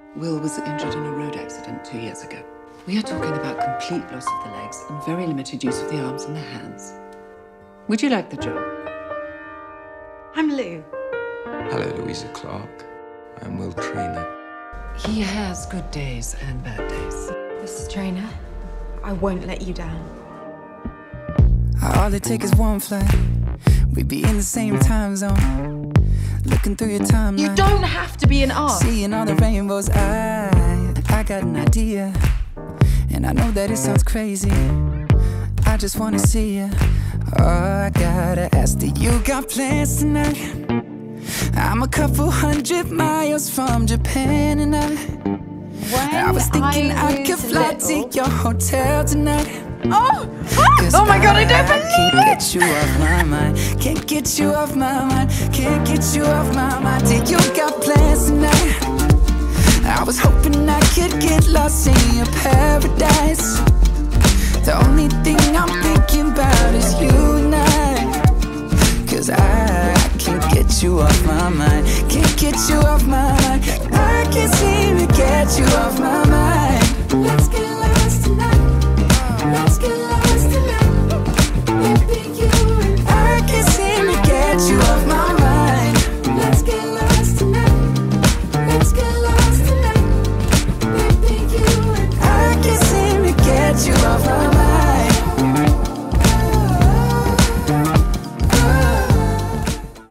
Will was injured in a road accident 2 years ago. We are talking about complete loss of the legs and very limited use of the arms and the hands. Would you like the job? I'm Lou. Hello, Louisa Clark. I'm Will Trainer. He has good days and bad days. Mrs. Trainer, I won't let you down. All it takes is one flight. We'd be in the same time zone. Looking through your timeline. You don't have to be an arse. Seeing all the rainbows. I got an idea, and I know that it sounds crazy. I just wanna see you. Oh, I gotta ask, do you got plans tonight? I'm a couple 100 miles from Japan, and I was thinking I could fly to your hotel tonight. Oh my God, I don't believe it! Can't get you off my mind. Can't get you off my mind. Can't get you off my mind. Do you got plans tonight? I was hoping I could get lost in your paradise. The only thing I'm thinking about is you and I. 'Cause I can't get you off my mind. Can't get you off my mind. I can't seem to get you off my mind. Let's get